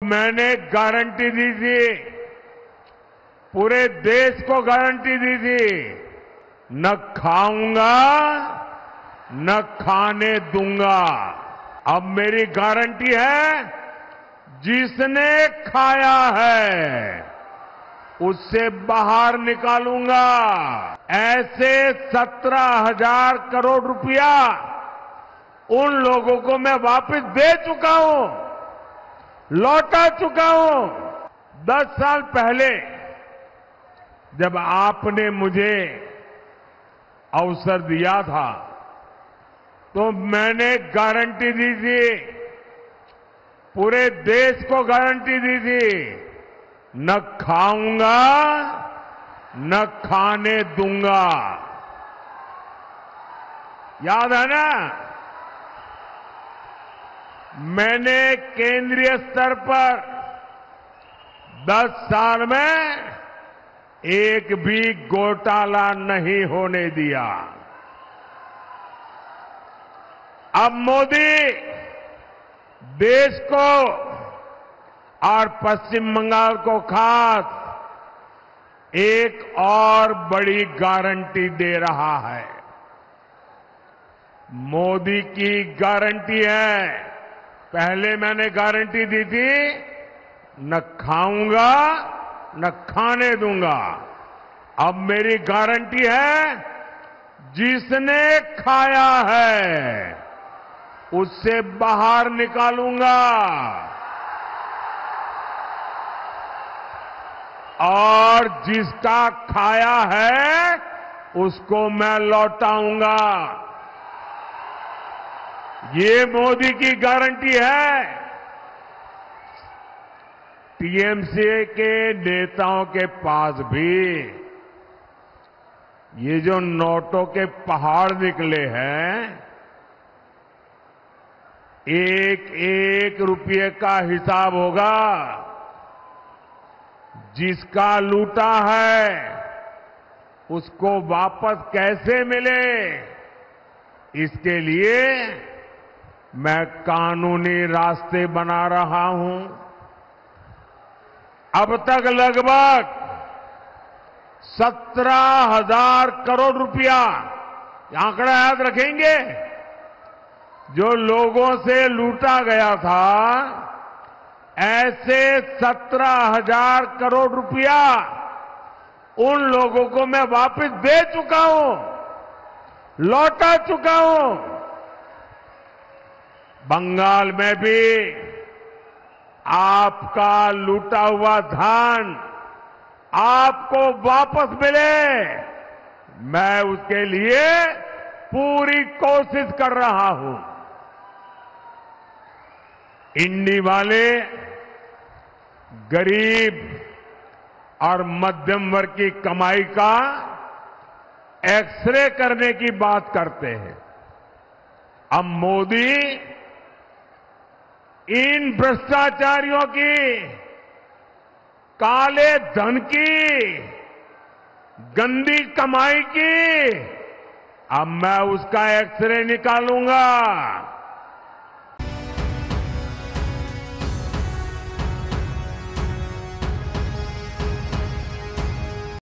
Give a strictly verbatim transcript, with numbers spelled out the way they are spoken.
मैंने गारंटी दी थी, पूरे देश को गारंटी दी थी, न खाऊंगा न खाने दूंगा। अब मेरी गारंटी है, जिसने खाया है उससे बाहर निकालूंगा। ऐसे सत्रह हजार करोड़ रुपया उन लोगों को मैं वापस दे चुका हूं, लौटा चुका हूं। दस साल पहले जब आपने मुझे अवसर दिया था तो मैंने गारंटी दी थी, पूरे देश को गारंटी दी थी, न खाऊंगा न खाने दूंगा। याद है ना? मैंने केंद्रीय स्तर पर दस साल में एक भी घोटाला नहीं होने दिया। अब मोदी देश को और पश्चिम बंगाल को खास एक और बड़ी गारंटी दे रहा है। मोदी की गारंटी है, पहले मैंने गारंटी दी थी, न खाऊंगा न खाने दूंगा। अब मेरी गारंटी है, जिसने खाया है उससे बाहर निकालूंगा और जिसका खाया है उसको मैं लौटाऊंगा। ये मोदी की गारंटी है। टीएमसी के नेताओं के पास भी ये जो नोटों के पहाड़ निकले हैं, एक एक रुपये का हिसाब होगा। जिसका लूटा है उसको वापस कैसे मिले, इसके लिए मैं कानूनी रास्ते बना रहा हूं। अब तक लगभग सत्रह हजार करोड़ रुपया, आंकड़ा याद रखेंगे, जो लोगों से लूटा गया था, ऐसे सत्रह हजार करोड़ रुपया उन लोगों को मैं वापस दे चुका हूं, लौटा चुका हूं। बंगाल में भी आपका लूटा हुआ धन आपको वापस मिले, मैं उसके लिए पूरी कोशिश कर रहा हूं। इंडी वाले गरीब और मध्यम वर्ग की कमाई का एक्सरे करने की बात करते हैं। अब मोदी इन भ्रष्टाचारियों की, काले धन की, गंदी कमाई की, अब मैं उसका एक्सरे निकालूंगा।